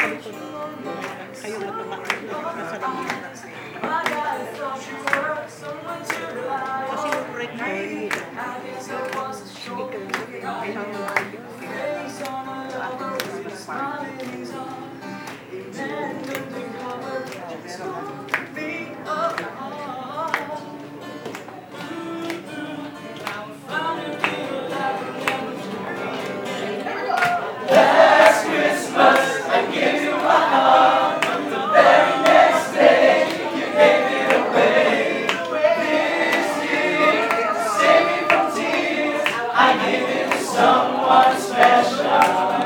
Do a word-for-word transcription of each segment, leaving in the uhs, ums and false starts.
sa likod. Kayo na tumakot nasa lamesa. Kasi yung rector yun. Sige ka lang. Kailangan someone special.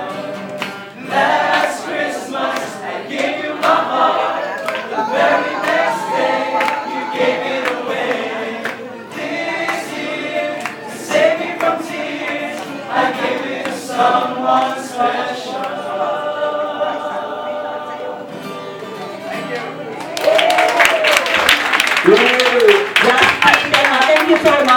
Last Christmas I gave you my heart. The very next day you gave it away. This year to save me from tears I gave it to someone.